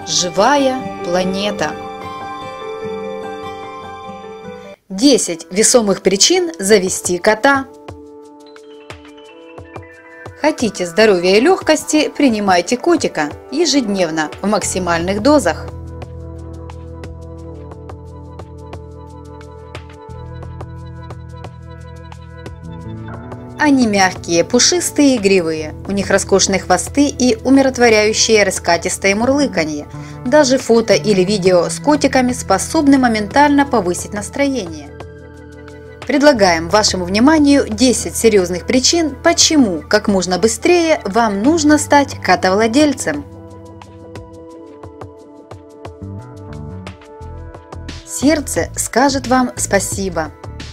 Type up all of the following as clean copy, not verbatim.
Живая планета. 10 весомых причин завести кота. Хотите здоровья и легкости, принимайте котика ежедневно в максимальных дозах. Они мягкие, пушистые и игривые. У них роскошные хвосты и умиротворяющее раскатистое мурлыканье. Даже фото или видео с котиками способны моментально повысить настроение. Предлагаем вашему вниманию 10 серьезных причин, почему как можно быстрее вам нужно стать котовладельцем. Сердце скажет вам спасибо.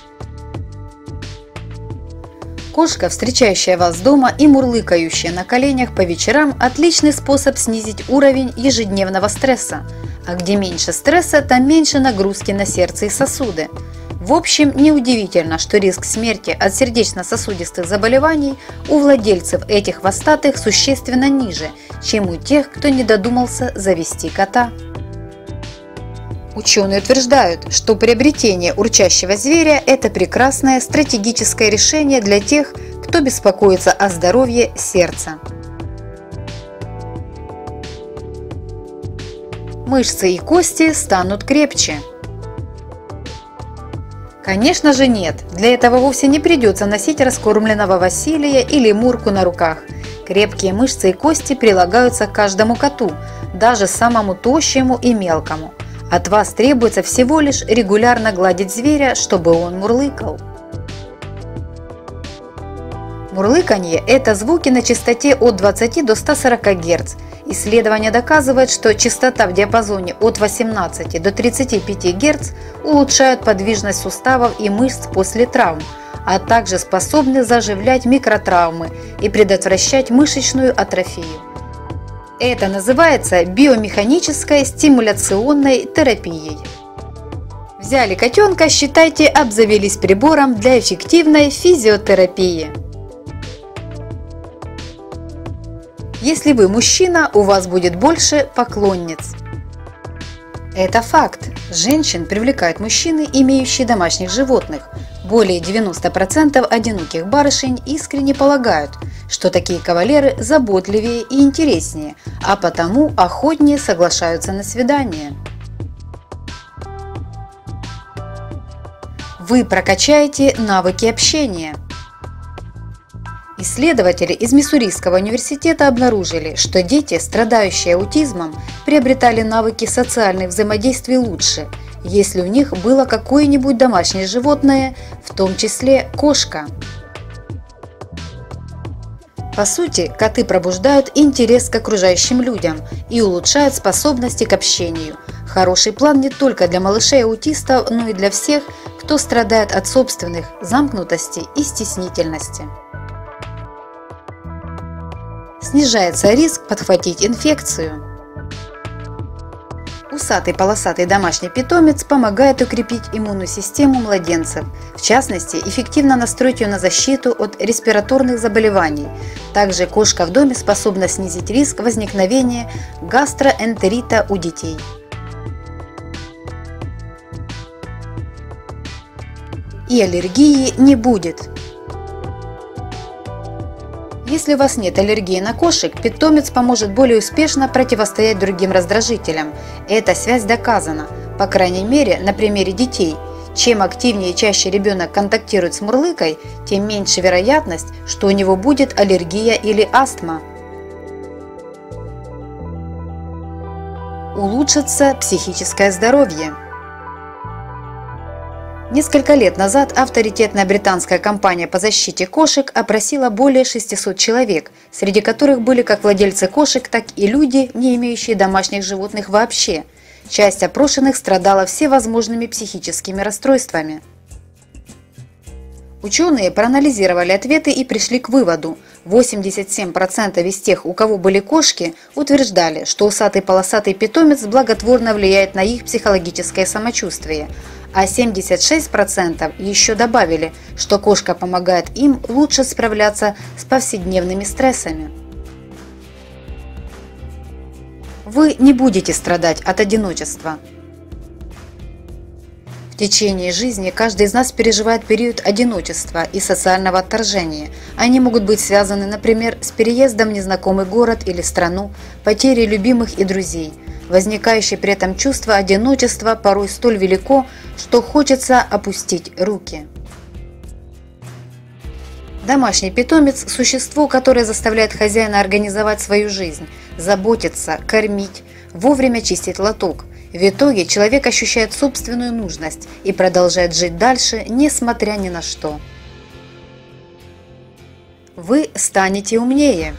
Кошка, встречающая вас дома и мурлыкающая на коленях по вечерам, отличный способ снизить уровень ежедневного стресса. А где меньше стресса, там меньше нагрузки на сердце и сосуды. В общем, неудивительно, что риск смерти от сердечно-сосудистых заболеваний у владельцев этих хвостатых существенно ниже, чем у тех, кто не додумался завести кота. Ученые утверждают, что приобретение урчащего зверя – это прекрасное стратегическое решение для тех, кто беспокоится о здоровье сердца. Мышцы и кости станут крепче. Конечно же нет, для этого вовсе не придется носить раскормленного Василия или Мурку на руках. Крепкие мышцы и кости прилагаются к каждому коту, даже самому тощему и мелкому. От вас требуется всего лишь регулярно гладить зверя, чтобы он мурлыкал. Мурлыканье – это звуки на частоте от 20 до 140 Гц. Исследования доказывают, что частота в диапазоне от 18 до 35 Гц улучшают подвижность суставов и мышц после травм, а также способны заживлять микротравмы и предотвращать мышечную атрофию. Это называется биомеханической стимуляционной терапией. Взяли котенка, считайте, обзавелись прибором для эффективной физиотерапии. Если вы мужчина, у вас будет больше поклонниц. Это факт. Женщин привлекают мужчины, имеющие домашних животных. Более 90% одиноких барышень искренне полагают, что такие кавалеры заботливее и интереснее, а потому охотнее соглашаются на свидания. Вы прокачаете навыки общения. Исследователи из Миссурийского университета обнаружили, что дети, страдающие аутизмом, приобретали навыки социальных взаимодействий лучше, если у них было какое-нибудь домашнее животное, в том числе кошка. По сути, коты пробуждают интерес к окружающим людям и улучшают способности к общению. Хороший план не только для малышей-аутистов, но и для всех, кто страдает от собственных замкнутости и стеснительности. Снижается риск подхватить инфекцию. Усатый полосатый домашний питомец помогает укрепить иммунную систему младенцев, в частности, эффективно настроить ее на защиту от респираторных заболеваний. Также кошка в доме способна снизить риск возникновения гастроэнтерита у детей. И аллергии не будет. Если у вас нет аллергии на кошек, питомец поможет более успешно противостоять другим раздражителям. Эта связь доказана, по крайней мере, на примере детей. Чем активнее и чаще ребенок контактирует с мурлыкой, тем меньше вероятность, что у него будет аллергия или астма. Улучшится психическое здоровье. Несколько лет назад авторитетная британская компания по защите кошек опросила более 600 человек, среди которых были как владельцы кошек, так и люди, не имеющие домашних животных вообще. Часть опрошенных страдала всевозможными психическими расстройствами. Ученые проанализировали ответы и пришли к выводу: 87% из тех, у кого были кошки, утверждали, что усатый полосатый питомец благотворно влияет на их психологическое самочувствие, а 76% еще добавили, что кошка помогает им лучше справляться с повседневными стрессами. Вы не будете страдать от одиночества. В течение жизни каждый из нас переживает период одиночества и социального отторжения. Они могут быть связаны, например, с переездом в незнакомый город или страну, потерей любимых и друзей. Возникающее при этом чувство одиночества порой столь велико, что хочется опустить руки. Домашний питомец – существо, которое заставляет хозяина организовать свою жизнь, заботиться, кормить, вовремя чистить лоток. В итоге человек ощущает собственную нужность и продолжает жить дальше, несмотря ни на что. Вы станете умнее.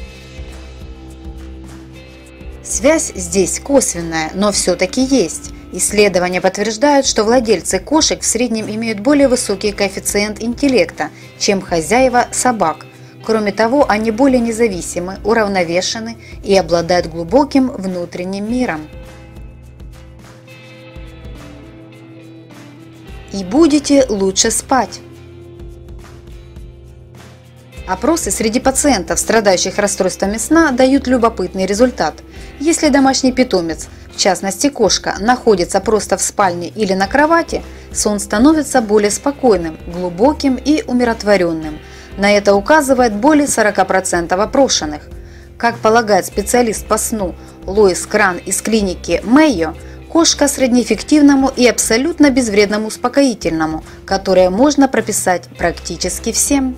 Связь здесь косвенная, но все-таки есть. Исследования подтверждают, что владельцы кошек в среднем имеют более высокий коэффициент интеллекта, чем хозяева собак. Кроме того, они более независимы, уравновешены и обладают глубоким внутренним миром. И будете лучше спать. Опросы среди пациентов, страдающих расстройствами сна, дают любопытный результат. Если домашний питомец, в частности кошка, находится просто в спальне или на кровати, сон становится более спокойным, глубоким и умиротворенным. На это указывает более 40% опрошенных. Как полагает специалист по сну Лоис Кран из клиники Мэйо, кошка среднеэффективному и абсолютно безвредному успокоительному, которое можно прописать практически всем.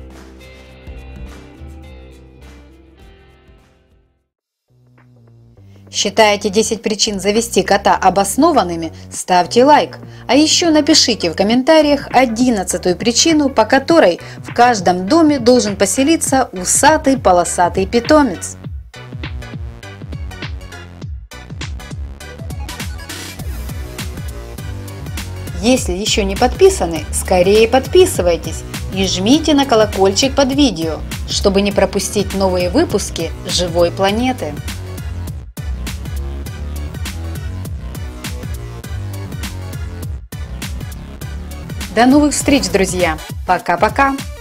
Считаете 10 причин завести кота обоснованными? Ставьте лайк. А еще напишите в комментариях 11-ю причину, по которой в каждом доме должен поселиться усатый полосатый питомец. Если еще не подписаны, скорее подписывайтесь и жмите на колокольчик под видео, чтобы не пропустить новые выпуски «Живой планеты». До новых встреч, друзья! Пока-пока!